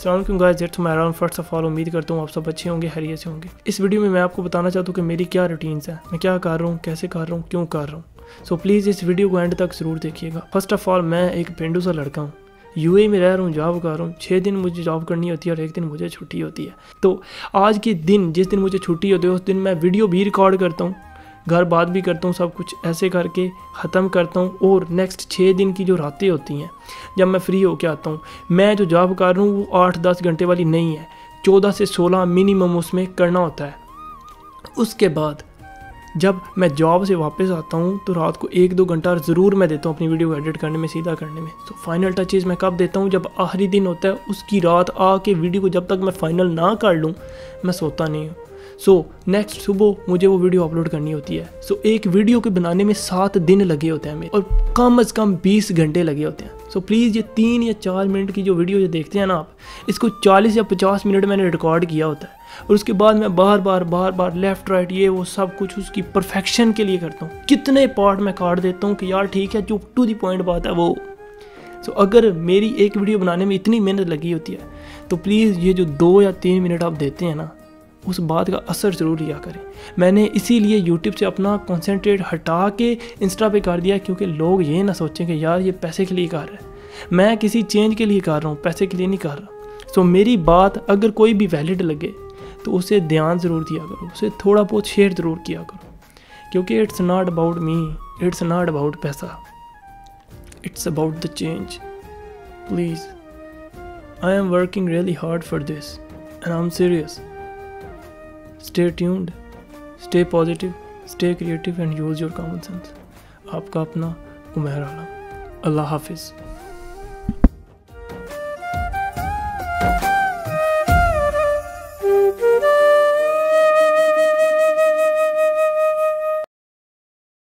अस्सलाम वालेकुम guys, it's Mehran. First of all उम्मीद करता हूँ आप सब अच्छे होंगे, खैरियत से होंगे। इस वीडियो में मैं आपको बताना चाहता हूँ कि मेरी क्या रूटीन्स है, मैं क्या कर रहा हूँ, कैसे कर रहा हूँ, क्यों कर रहा हूँ। सो प्लीज़ इस वीडियो को एंड तक ज़रूर देखिएगा। फर्स्ट ऑफ ऑल मैं एक पेंडू सा लड़का हूँ, यूएई में रह रहा हूँ, जॉब कर रहा हूँ। 6 दिन मुझे जॉब करनी होती है और 1 दिन मुझे छुट्टी होती है। तो आज के दिन, जिस दिन मुझे छुट्टी होती है, उस दिन मैं वीडियो भी रिकॉर्ड करता हूँ, घर बात भी करता हूँ, सब कुछ ऐसे करके ख़त्म करता हूँ। और नेक्स्ट 6 दिन की जो रातें होती हैं, जब मैं फ्री होके आता हूँ, मैं जो जॉब कर रहा हूँ वो 8-10 घंटे वाली नहीं है, 14 से 16 मिनिमम उसमें करना होता है। उसके बाद जब मैं जॉब से वापस आता हूँ तो रात को 1-2 घंटा ज़रूर मैं देता हूँ अपनी वीडियो को एडिट करने में, सीधा करने में। तो फाइनल टचेज़ मैं कब देता हूँ? जब आखिरी दिन होता है, उसकी रात आके वीडियो को जब तक मैं फाइनल ना कर लूँ मैं सोता नहीं हूँ। सो नेक्स्ट सुबह मुझे वो वीडियो अपलोड करनी होती है। सो एक वीडियो के बनाने में 7 दिन लगे होते हैं मेरे, और कम से कम 20 घंटे लगे होते हैं। सो प्लीज़ ये 3 या 4 मिनट की जो वीडियो जो देखते हैं ना आप, इसको 40 या 50 मिनट मैंने रिकॉर्ड किया होता है। और उसके बाद मैं बार बार लेफ़्ट राइट ये वो सब कुछ उसकी परफेक्शन के लिए करता हूँ। कितने पार्ट मैं काट देता हूँ कि यार ठीक है, जो टू दी पॉइंट बात है वो। सो अगर मेरी एक वीडियो बनाने में इतनी मेहनत लगी होती है तो प्लीज़ ये जो 2 या 3 मिनट आप देते हैं ना, उस बात का असर ज़रूर लिया करें। मैंने इसीलिए यूट्यूब से अपना कंसंट्रेट हटा के इंस्टा पे कर दिया, क्योंकि लोग ये ना सोचें कि यार ये पैसे के लिए कर रहा है। मैं किसी चेंज के लिए कर रहा हूँ, पैसे के लिए नहीं कर रहा। सो मेरी बात अगर कोई भी वैलिड लगे तो उसे ध्यान ज़रूर दिया करो, उसे थोड़ा बहुत शेयर ज़रूर किया करो, क्योंकि it's not about me, it's not about पैसा, it's about the change. Please, I am working really hard for this and I am serious. Stay tuned, stay positive, stay creative and use your common sense। आपका अपना उमैर आलम। अल्लाह हाफिज़।